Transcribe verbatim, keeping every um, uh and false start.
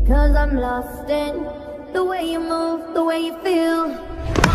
Cause I'm lost in the way you move, the way you feel.